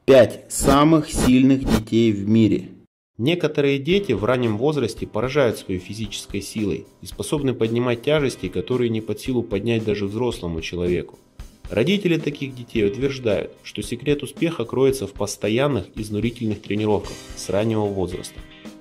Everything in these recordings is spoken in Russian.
5 самых сильных детей в мире. Некоторые дети в раннем возрасте поражают своей физической силой и способны поднимать тяжести, которые не под силу поднять даже взрослому человеку. Родители таких детей утверждают, что секрет успеха кроется в постоянных изнурительных тренировках с раннего возраста.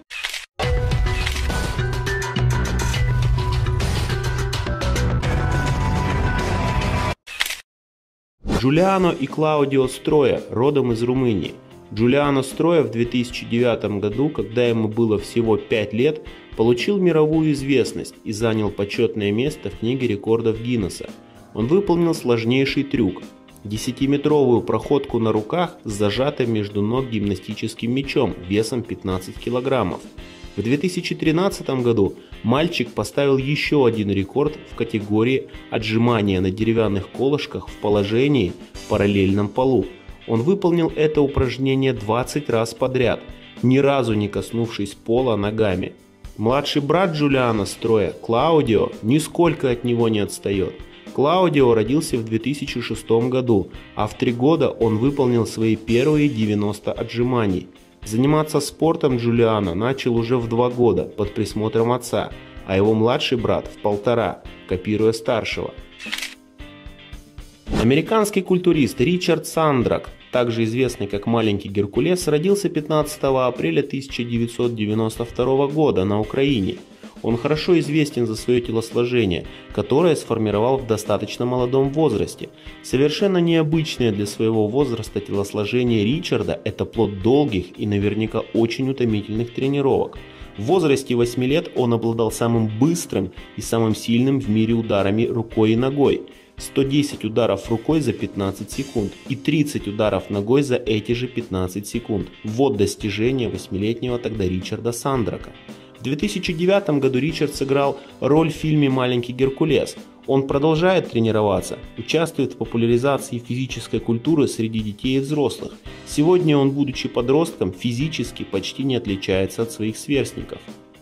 Джулиано и Клаудио Строя родом из Румынии. Джулиано Строя в 2009 году, когда ему было всего 5 лет, получил мировую известность и занял почетное место в книге рекордов Гиннесса. Он выполнил сложнейший трюк – 10-метровую проходку на руках с зажатым между ног гимнастическим мячом весом 15 килограммов. В 2013 году мальчик поставил еще один рекорд в категории отжимания на деревянных колышках в положении в параллельном полу. Он выполнил это упражнение 20 раз подряд, ни разу не коснувшись пола ногами. Младший брат Джулиано Строя, Клаудио, нисколько от него не отстает. Клаудио родился в 2006 году, а в 3 года он выполнил свои первые 90 отжиманий. Заниматься спортом Джулиано начал уже в 2 года под присмотром отца, а его младший брат в 1,5, копируя старшего. Американский культурист Ричард Сандрак, также известный как Маленький Геркулес, родился 15 апреля 1992 года на Украине. Он хорошо известен за свое телосложение, которое сформировал в достаточно молодом возрасте. Совершенно необычное для своего возраста телосложение Ричарда – это плод долгих и наверняка очень утомительных тренировок. В возрасте 8 лет он обладал самым быстрым и самым сильным в мире ударами рукой и ногой. 110 ударов рукой за 15 секунд и 30 ударов ногой за эти же 15 секунд. Вот достижение 8-летнего тогда Ричарда Сандрака. В 2009 году Ричард сыграл роль в фильме «Маленький Геркулес». Он продолжает тренироваться, участвует в популяризации физической культуры среди детей и взрослых. Сегодня он, будучи подростком, физически почти не отличается от своих сверстников.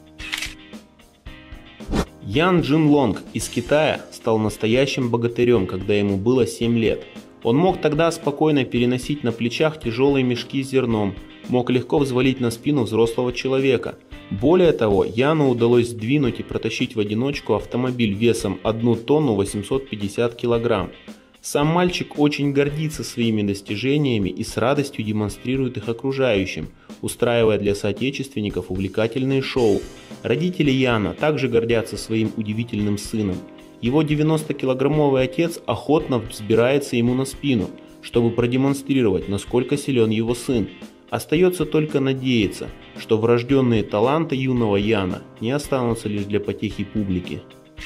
Ян Джинлонг из Китая стал настоящим богатырем, когда ему было 7 лет. Он мог тогда спокойно переносить на плечах тяжелые мешки с зерном, мог легко взвалить на спину взрослого человека. Более того, Яну удалось сдвинуть и протащить в одиночку автомобиль весом 1 тонну 850 килограмм. Сам мальчик очень гордится своими достижениями и с радостью демонстрирует их окружающим, устраивая для соотечественников увлекательные шоу. Родители Яна также гордятся своим удивительным сыном. Его 90-килограммовый отец охотно взбирается ему на спину, чтобы продемонстрировать, насколько силен его сын. Остается только надеяться, что врожденные таланты юного Яна не останутся лишь для потехи публики.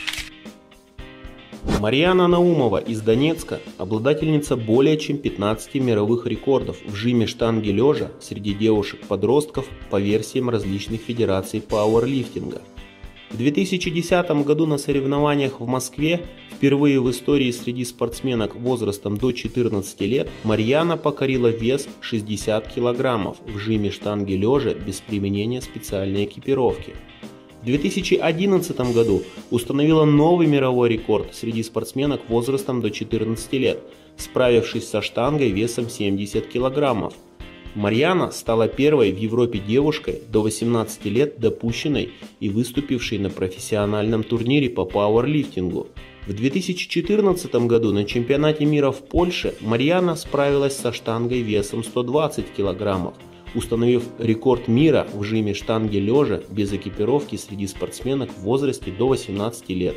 Марьяна Наумова из Донецка – обладательница более чем 15 мировых рекордов в жиме штанги лежа среди девушек-подростков по версиям различных федераций пауэрлифтинга. В 2010 году на соревнованиях в Москве впервые в истории среди спортсменок возрастом до 14 лет Марьяна покорила вес 60 килограммов в жиме штанги лежа без применения специальной экипировки. В 2011 году установила новый мировой рекорд среди спортсменок возрастом до 14 лет, справившись со штангой весом 70 килограммов. Марьяна стала первой в Европе девушкой до 18 лет, допущенной и выступившей на профессиональном турнире по пауэрлифтингу. В 2014 году на чемпионате мира в Польше Марьяна справилась со штангой весом 120 килограммов, установив рекорд мира в жиме штанги лежа без экипировки среди спортсменок в возрасте до 18 лет.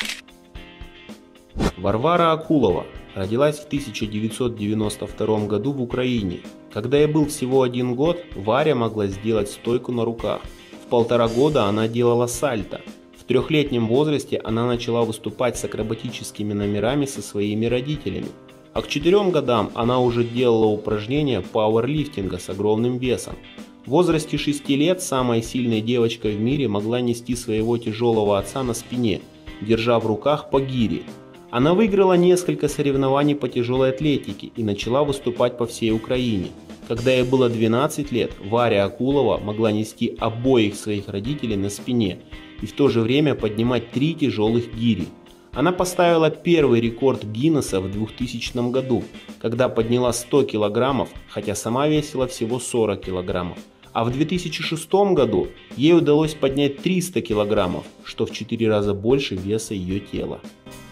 Варвара Акулова родилась в 1992 году в Украине. Когда ей был всего 1 год, Варя могла сделать стойку на руках. В 1,5 года она делала сальто. В 3-летнем возрасте она начала выступать с акробатическими номерами со своими родителями. А к 4 годам она уже делала упражнения пауэрлифтинга с огромным весом. В возрасте 6 лет самая сильная девочка в мире могла нести своего тяжелого отца на спине, держа в руках по гире. Она выиграла несколько соревнований по тяжелой атлетике и начала выступать по всей Украине. Когда ей было 12 лет, Варя Акулова могла нести обоих своих родителей на спине и в то же время поднимать 3 тяжелых гири. Она поставила первый рекорд Гиннесса в 2000 году, когда подняла 100 килограммов, хотя сама весила всего 40 килограммов. А в 2006 году ей удалось поднять 300 килограммов, что в 4 раза больше веса ее тела.